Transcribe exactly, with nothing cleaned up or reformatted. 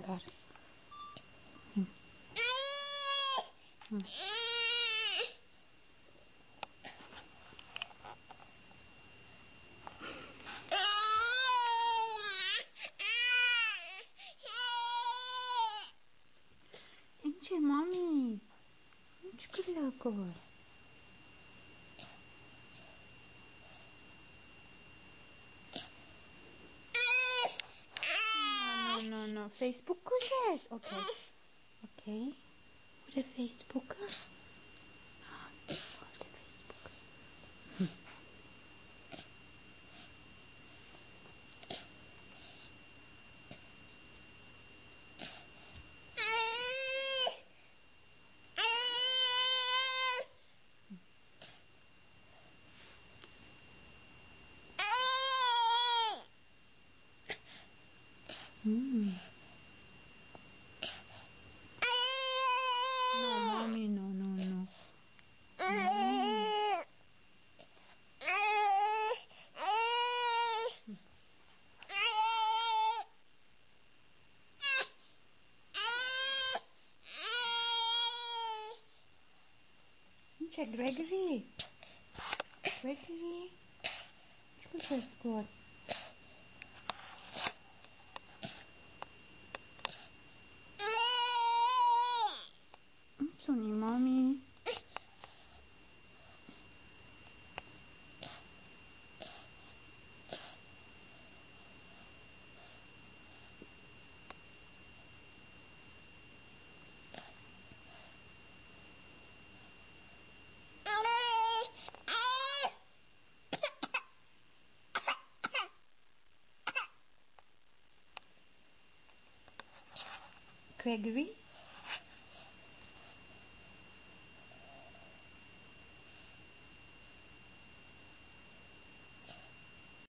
ar. Hmm. Hmm. Ince, mami. Ince gülüyor. No, no, no. Facebook güzel. Okay. Okay. Wo der Facebook? Wo ist der Facebook? Hm. Mm. No, mommy, no, no, no. No. Check Gregory. Gregory. Что происходит? Sonny, mommy. Gregory?